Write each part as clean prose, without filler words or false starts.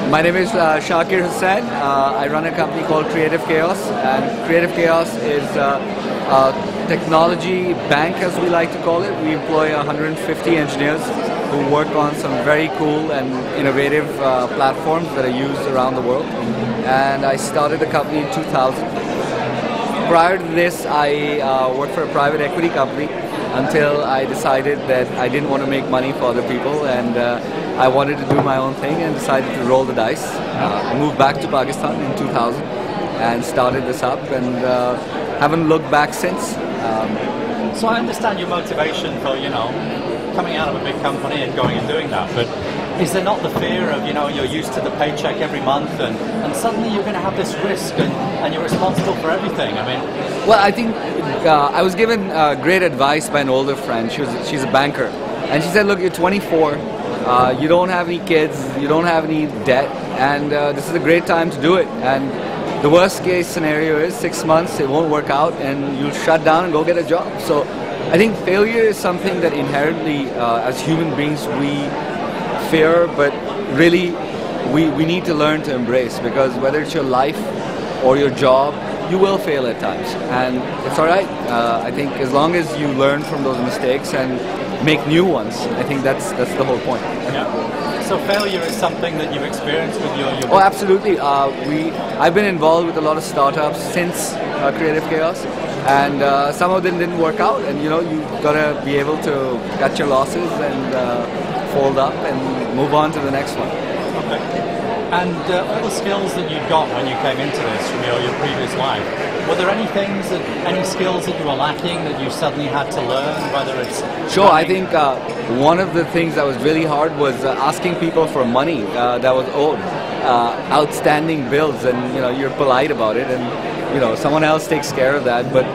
My name is Shakir Hussain. I run a company called Creative Chaos, and Creative Chaos is a technology bank, as we like to call it. We employ 150 engineers who work on some very cool and innovative platforms that are used around the world. And I started the company in 2000. Prior to this, I worked for a private equity company until I decided that I didn't want to make money for other people, and I wanted to do my own thing and decided to roll the dice. I moved back to Pakistan in 2000 and started this up, and haven't looked back since. So I understand your motivation for, coming out of a big company and going and doing that, but is there not the fear of, you're used to the paycheck every month and suddenly you're going to have this risk and you're responsible for everything? Well, I think I was given great advice by an older friend. She's a banker, and she said, look, you're 24, you don't have any kids, you don't have any debt, and this is a great time to do it. And the worst case scenario is 6 months, it won't work out, and you'll shut down and go get a job. So I think failure is something that inherently, as human beings, we fear, but really we need to learn to embrace, because whether it's your life or your job, you will fail at times, and it's all right. I think as long as you learn from those mistakes and make new ones, I think that's the whole point. Yeah. So failure is something that you've experienced with your Oh, absolutely. I've been involved with a lot of startups since Creative Chaos, and some of them didn't work out, and you've got to be able to cut your losses and fold up and move on to the next one. Okay. And all the skills that you got when you came into this from your previous life, were there any skills that you were lacking that you suddenly had to learn, whether it's... Sure, I think one of the things that was really hard was asking people for money that was owed, outstanding bills, and you're polite about it, and someone else takes care of that, but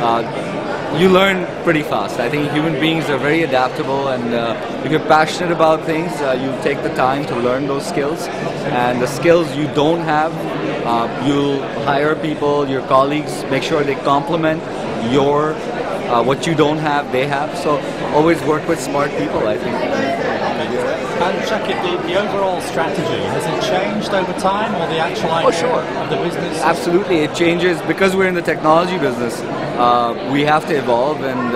you learn pretty fast. I think human beings are very adaptable, and if you're passionate about things, you take the time to learn those skills, and the skills you don't have, you'll hire people, your colleagues, make sure they complement your what you don't have, they have. So always work with smart people, I think. And Shakir, the overall strategy, has it changed over time, or the actual idea of the business? Absolutely, it changes because we're in the technology business. We have to evolve, and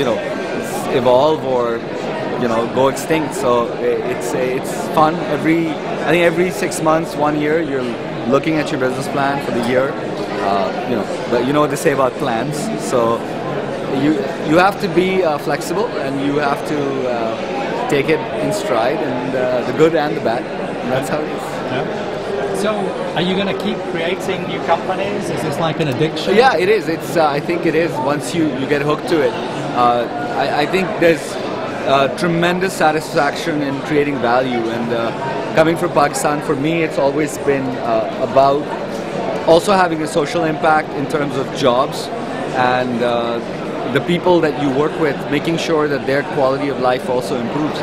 evolve or go extinct. So it's fun. I think every 6 months, 1 year, you're looking at your business plan for the year. But you know what they say about plans. So you have to be flexible, and you have to take it in stride, and the good and the bad. And that's how it is. Yeah. So, are you going to keep creating new companies? Is this like an addiction? Yeah, it is. I think it is. Once you get hooked to it, I think there's tremendous satisfaction in creating value. And coming from Pakistan, for me, it's always been about also having a social impact in terms of jobs and the people that you work with, making sure that their quality of life also improves.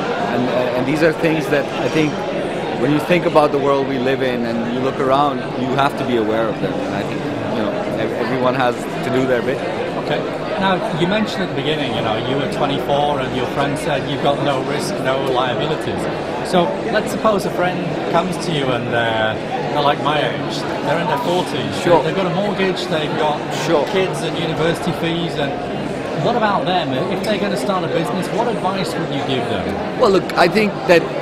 And these are things that I think, when you think about the world we live in and you look around, you have to be aware of them. And I think everyone has to do their bit. Okay. Now, you mentioned at the beginning, you were 24 and your friend said you've got no risk, no liabilities. So let's suppose a friend comes to you and they're like my age, they're in their 40s. Sure. They've got a mortgage, they've got kids and university fees, and what about them? If they're going to start a business, what advice would you give them? Well, look, I think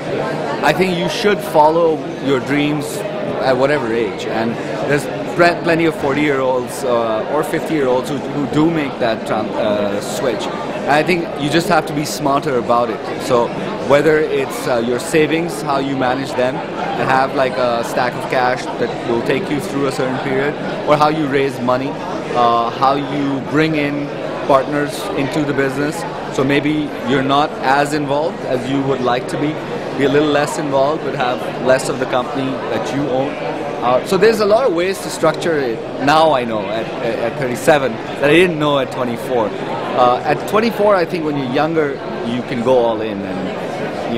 you should follow your dreams at whatever age, and there's plenty of 40-year-olds or 50-year-olds who do make that switch. And I think you just have to be smarter about it. So whether it's your savings, how you manage them, and have like a stack of cash that will take you through a certain period, or how you raise money, how you bring in partners into the business. So maybe you're not as involved as you would like to be a little less involved, but have less of the company that you own. So there's a lot of ways to structure it. Now I know at 37 that I didn't know at 24. At 24, I think when you're younger, you can go all in, and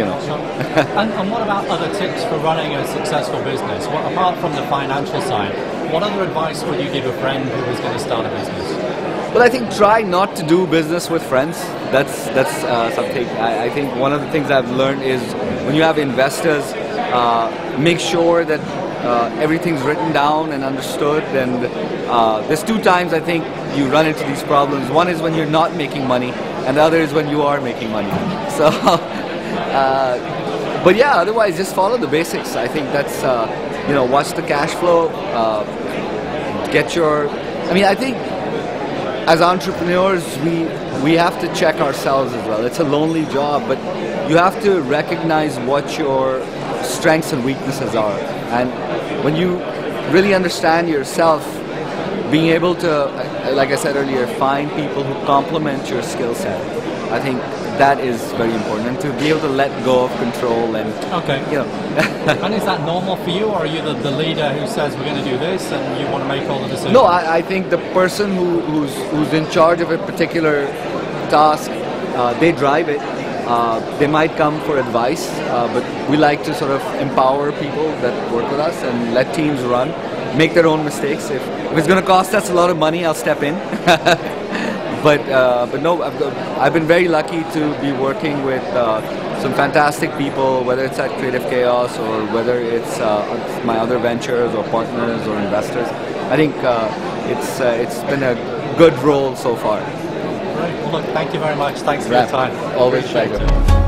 and what about other tips for running a successful business? Apart from the financial side, what other advice would you give a friend who was going to start a business? Well, I think try not to do business with friends. That's something. I think one of the things I've learned is when you have investors, make sure that everything's written down and understood. And there's two times I think you run into these problems. One is when you're not making money, and the other is when you are making money. So, but yeah, otherwise just follow the basics. I think that's watch the cash flow. I think as entrepreneurs, we have to check ourselves as well. It's a lonely job, but you have to recognize what your strengths and weaknesses are. And when you really understand yourself, being able to, like I said earlier, find people who complement your skill set, I think that is very important. And to be able to let go of control and, And is that normal for you, or are you the leader who says we're going to do this and you want to make all the decisions? No, I think the person who's in charge of a particular task, they drive it. They might come for advice, but we like to sort of empower people that work with us and let teams run, make their own mistakes. If it's going to cost us a lot of money, I'll step in. But no, I've been very lucky to be working with some fantastic people, whether it's at Creative Chaos or whether it's my other ventures or partners or investors. I think it's been a good role so far. Great. Well, look, thank you very much. Thanks for your time. Always pleasure.